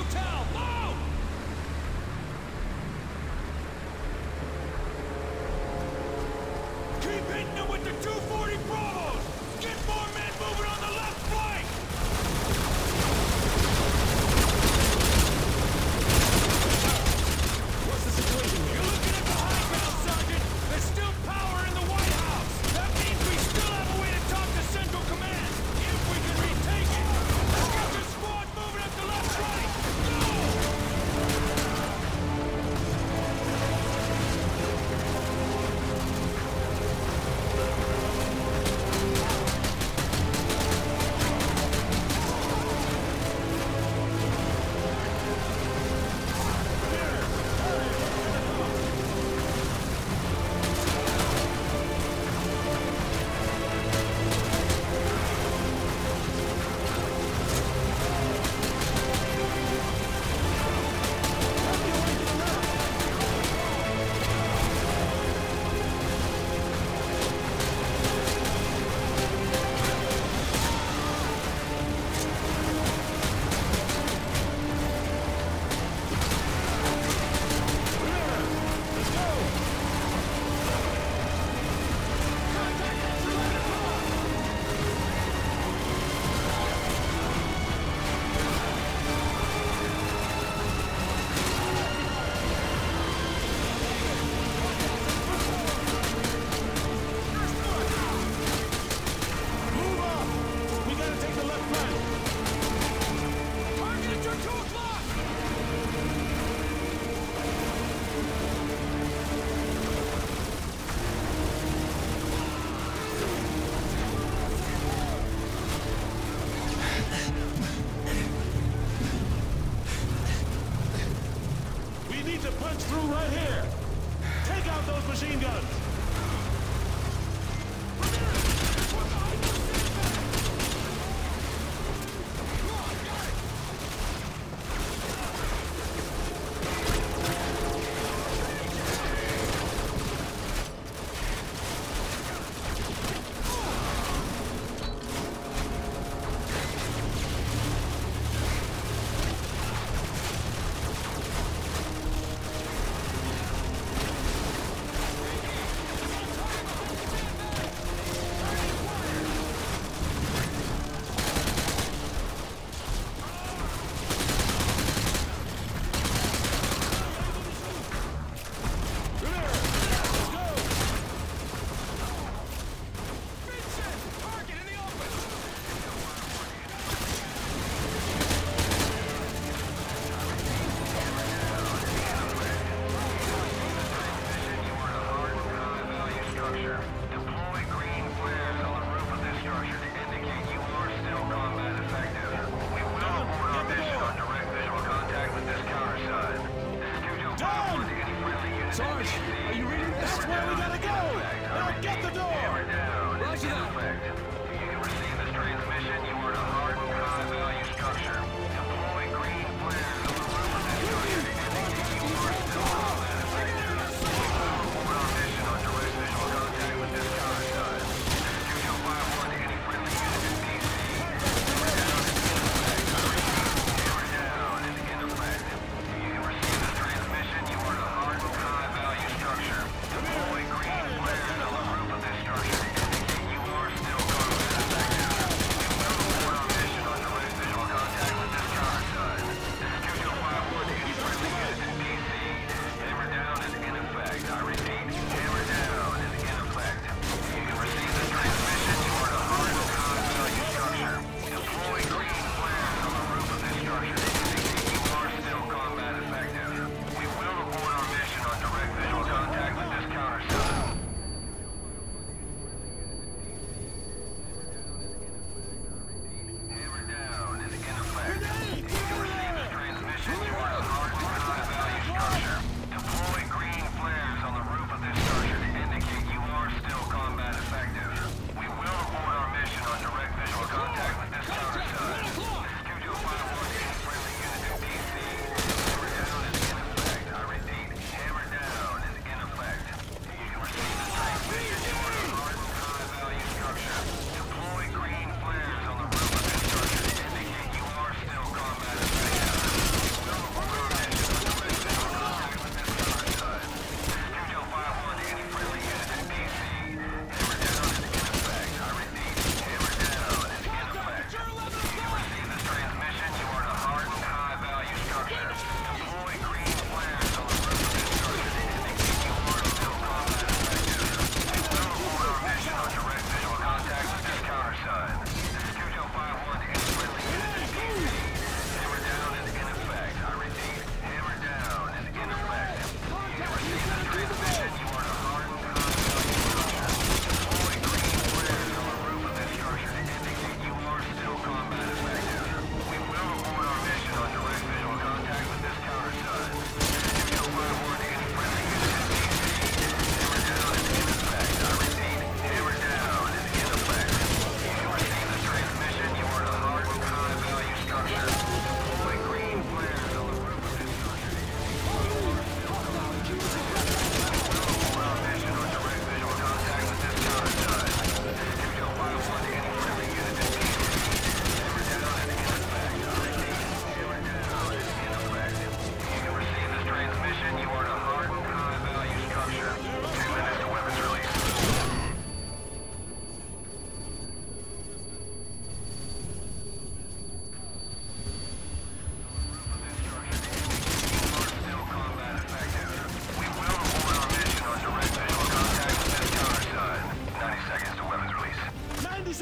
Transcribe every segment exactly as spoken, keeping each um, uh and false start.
hotel! Move! Keep hitting them with the two forty Bravos! Get more men moving on the left flank! What's the situation here? You're looking at the high ground, Sergeant! There's still power in the White House! That means we still have a way to talk to Central Command! If we can retake it! Let's get the squad moving up the left flank! Go!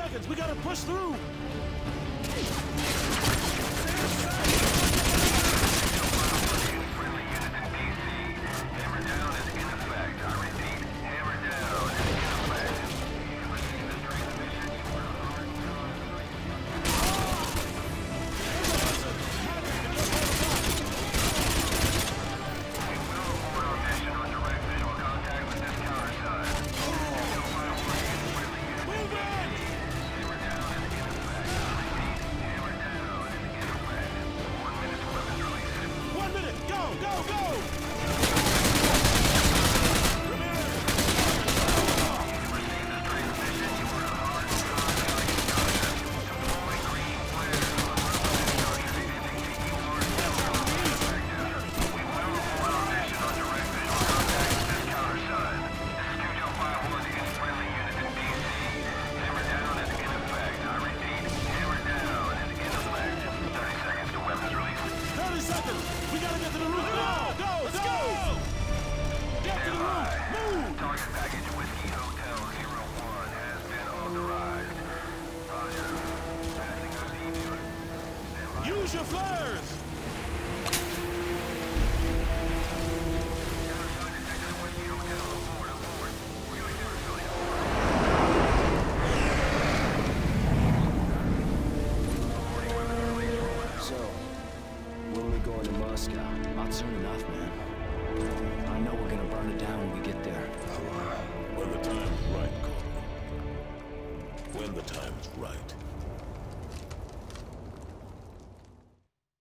seconds. We gotta push through. We gotta get to the roof. Go! Go! Let's go! go! Get to the roof! Move! Target package Whiskey Hotel zero one has been authorized. Roger. Passing O D unit. Use your flares! Whiskey Hotel aboard, aboard. Wheeling Arizona. So, when we going to Moscow? Not soon enough, man. I know we're gonna burn it down when we get there. When the time is right, Corporal. When the time is right.